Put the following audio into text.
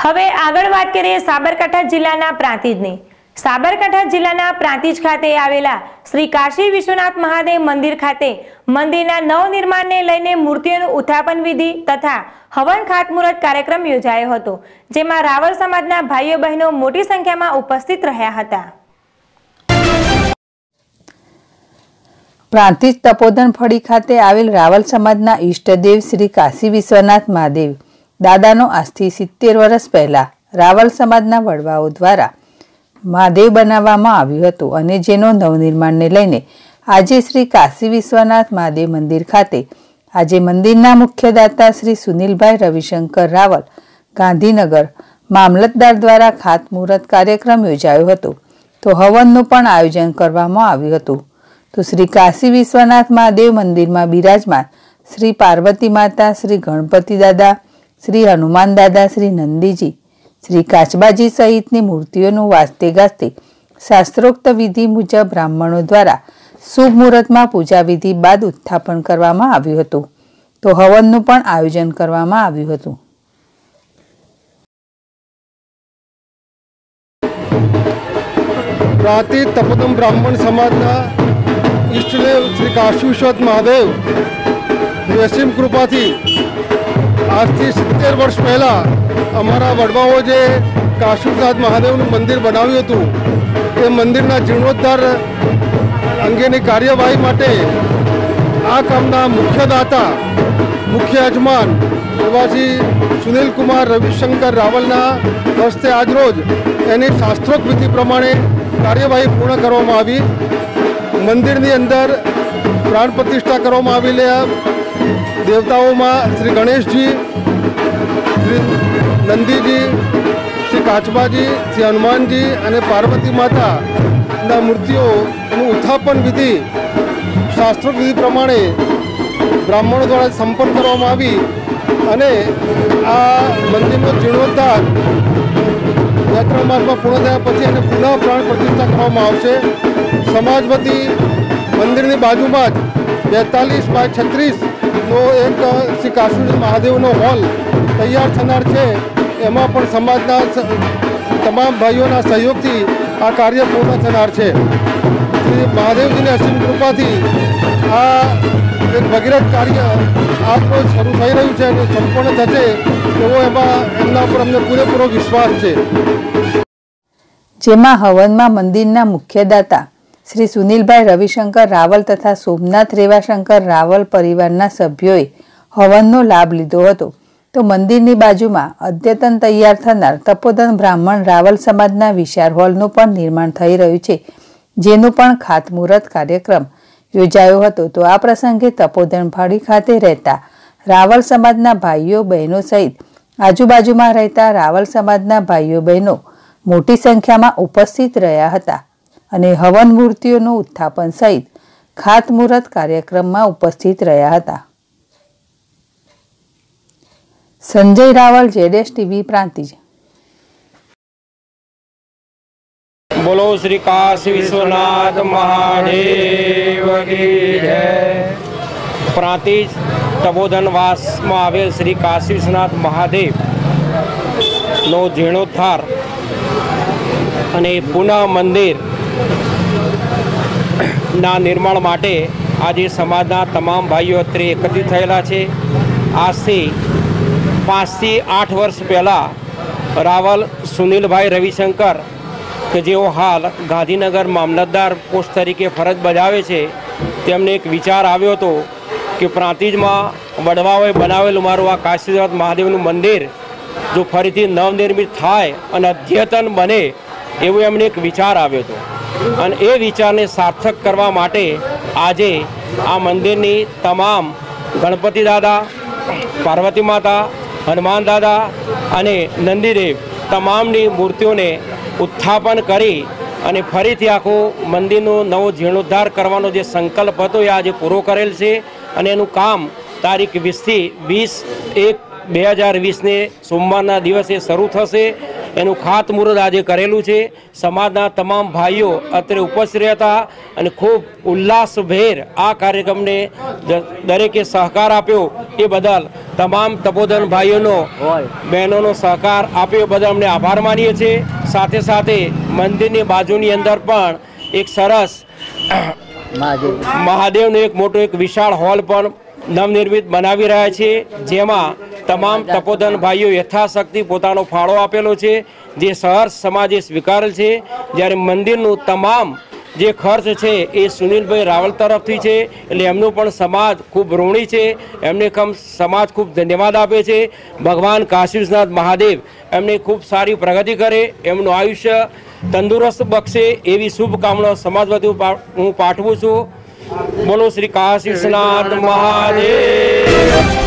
હવે આગળ વાત કરીએ સાબરકાંઠા જિલ્લાના પ્રાંતિજની। સાબરકાંઠા જિલ્લાના પ્રાંતિજ ખાતે આવેલા શ્રી કાશી વિશ્વનાથ મહાદેવ મંદિર ખાતે મંદિરના નવનિર્માણને લઈને મૂર્તિઓનું ઉત્થાપન વિધિ તથા હવન ખાતમુહૂર્ત કાર્યક્રમ યોજાયો હતો, જેમાં રાવલ સમાજના ભાઈઓ બહેનો મોટી સંખ્યામાં ઉપસ્થિત રહ્યા હતા। પ્રાંતિજ તપોધન ફળી ખાતે આવેલ રાવલ સમાજના ઈષ્ટદેવ શ્રી કાશી વિશ્વનાથ મહાદેવ દાદાનો આજથી 70 વર્ષ પહેલા રાવલ સમાજના વડવાઓ દ્વારા મહાદેવ બનાવવામાં આવ્યું હતું અને જેનો નવનિર્માણને લઈને આજે શ્રી કાશી વિશ્વનાથ મહાદેવ મંદિર ખાતે આજે મંદિરના મુખ્ય દાતા શ્રી સુનિલભાઈ રવિશંકર રાવલ ગાંધીનગર મામલતદાર દ્વારા ખાતમુહૂર્ત કાર્યક્રમ યોજાયો હતો, તો હવનનું પણ આયોજન કરવામાં આવ્યું હતું। તો શ્રી કાશી વિશ્વનાથ મહાદેવ મંદિરમાં બિરાજમાન શ્રી પાર્વતી માતા, શ્રી ગણપતિ દાદા, શ્રી હનુમાન દાદા, શ્રી નંદીજી, શ્રી કાચબાજી સહિતની મૂર્તિઓનું વાસ્તે ગાસ્તે શાસ્ત્રોક્ત વિધિ મુજબ બ્રાહ્મણો દ્વારા શુભ મુહૂર્તમાં પૂજા વિધિ બાદ ઉત્થાપન કરવામાં આવ્યું હતું, તો હવનનું પણ આયોજન કરવામાં આવ્યું હતું। પ્રાંતિજ તપોધન બ્રાહ્મણ સમાજના ઈષ્ટદેવ શ્રી કાશી વિશ્વનાથ મહાદેવ અસીમ કૃપાથી આજથી 70 વર્ષ પહેલાં અમારા વડવાઓ જે કાશી વિશ્વનાથ મહાદેવનું મંદિર બનાવ્યું હતું, એ મંદિરના જીર્ણોદ્ધાર અંગેની કાર્યવાહી માટે આ કામના મુખ્ય દાતા, મુખ્ય યજમાન એવા શ્રી સુનિલકુમાર રવિશંકર રાવલના હસ્તે આજરોજ એની શાસ્ત્રોક્ત વિધિ પ્રમાણે કાર્યવાહી પૂર્ણ કરવામાં આવી। મંદિરની અંદર પ્રાણ પ્રતિષ્ઠા કરવામાં આવેલા દેવતાઓમાં શ્રી ગણેશજી, શ્રી નંદીજી, શ્રી કાચબાજી, શ્રી હનુમાનજી અને પાર્વતી માતાના મૂર્તિઓનું ઉત્થાપન વિધિ શાસ્ત્રોક્ત વિધિ પ્રમાણે બ્રાહ્મણો દ્વારા સંપન્ન કરવામાં આવી અને આ મંદિરનો જીર્ણોદ્ધાર 2-3 માસમાં પૂર્ણ થયા પછી એને પુનઃ પ્રાણ પ્રતિષ્ઠા કરવામાં આવશે। સમાજ વતી મંદિરની બાજુમાં જ 42x36નો એક શ્રી કાશી મહાદેવનો હોલ તૈયાર થનાર છે, એમાં પણ સમાજના તમામ ભાઈઓના સહયોગથી આ કાર્ય પૂર્ણ થનાર છે। શ્રી મહાદેવજીની અસીમ કૃપાથી આ એક ભગીરથ કાર્ય આજ રોજ શરૂ થઈ રહ્યું છે અને સંપૂર્ણ થશે એવો એમના ઉપર અમને પૂરેપૂરો વિશ્વાસ છે। જેમાં હવનમાં મંદિરના મુખ્ય દાતા શ્રી સુનિલભાઈ રવિશંકર રાવલ તથા સોમનાથ રેવાશંકર રાવલ પરિવારના સભ્યોએ હવનનો લાભ લીધો હતો, તો મંદિરની બાજુમાં અદ્યતન તૈયાર થનાર તપોધન બ્રાહ્મણ રાવલ સમાજના વિશાળ હોલનું પણ નિર્માણ થઈ રહ્યું છે, જેનું પણ ખાતમુહૂર્ત કાર્યક્રમ યોજાયો હતો। તો આ પ્રસંગે તપોધન ફળી ખાતે રહેતા રાવલ સમાજના ભાઈઓ બહેનો સહિત આજુબાજુમાં રહેતા રાવલ સમાજના ભાઈઓ બહેનો મોટી સંખ્યામાં ઉપસ્થિત રહ્યા હતા અને હવન મૂર્તિઓનું ઉત્થાપન સહિત ખાતમુહૂર્ત કાર્યક્રમમાં ઉપસ્થિત રહ્યા હતા। સંજય રાવલ, જેડેશ ટીવી, પ્રાંતિજ। બોલો શ્રી કાશી વિશ્વનાથ મહાદેવ કી જય। પ્રાંતિજ તપોધનવાસમાં આવેલ શ્રી કાશી વિશ્વનાથ મહાદેવનો જીર્ણોદ્ધાર અને પુનઃ મંદિરના નિર્માણ માટે આજે સમાજના તમામ ભાઈઓ અત્રે એકત્રિત થયેલા છે। આજથી 5 થી 8 વર્ષ પહેલાં રાવલ સુનિલભાઈ રવિશંકર કે જેઓ હાલ ગાંધીનગર મામલતદાર પોસ્ટ તરીકે ફરજ બજાવે છે, તેમને એક વિચાર આવ્યો હતો કે પ્રાંતિજમાં વડવાઓએ બનાવેલું મારું આ કાશી વિશ્વનાથ મહાદેવનું મંદિર જો ફરીથી નવનિર્મિત થાય અને અદ્યતન બને એવું એમને એક વિચાર આવ્યો હતો અને એ વિચારને સાર્થક કરવા માટે આજે આ મંદિરની તમામ ગણપતિ દાદા, પાર્વતી માતા, હનુમાન દાદા અને નંદીદેવ તમામની મૂર્તિઓને ઉત્થાપન કરી અને ફરીથી આખું મંદિરનો નવો જીર્ણોદ્ધાર કરવાનો જે સંકલ્પ હતો એ આજે પૂરો કરેલ છે અને એનું કામ તારીખ 20 થી 20/1/2020ને સોમવારના દિવસે શરૂ થશે એનું ખાતમુહૂર્ત આજે કરેલું છે। સમાજના તમામ ભાઈઓ અત્રે ઉપસ્થિત રહ્યા હતા અને ખૂબ ઉલ્લાસભેર આ કાર્યક્રમને દરેકે સહકાર આપ્યો એ બદલ તમામ તપોધન ભાઈઓનો બહેનોનો સહકાર આપ્યો બદલ અમને આભાર માનીએ છીએ। સાથે સાથે મંદિરની બાજુની અંદર પણ એક સરસ મહાદેવનો એક મોટો એક વિશાળ હોલ પણ નવનિર્મિત બનાવી રહ્યા છે, જેમાં તમામ તપોધન ભાઈઓ યથાશક્તિ પોતાનો ફાળો આપેલો છે, જે સહર્ષ સમાજે સ્વીકારેલ છે। જ્યારે મંદિરનું તમામ જે ખર્ચ છે એ સુનિલભાઈ રાવલ તરફથી છે, એટલે એમનું પણ સમાજ ખૂબ ઋણી છે, એમને સમાજ ખૂબ ધન્યવાદ આપે છે। ભગવાન કાશી વિશ્વનાથ મહાદેવ એમને ખૂબ સારી પ્રગતિ કરે, એમનું આયુષ્ય તંદુરસ્ત બક્ષે એવી શુભકામના સમાજ વતી હું પાઠવું છું। બોલો શ્રી કાશી વિશ્વનાથ મહાદેવ।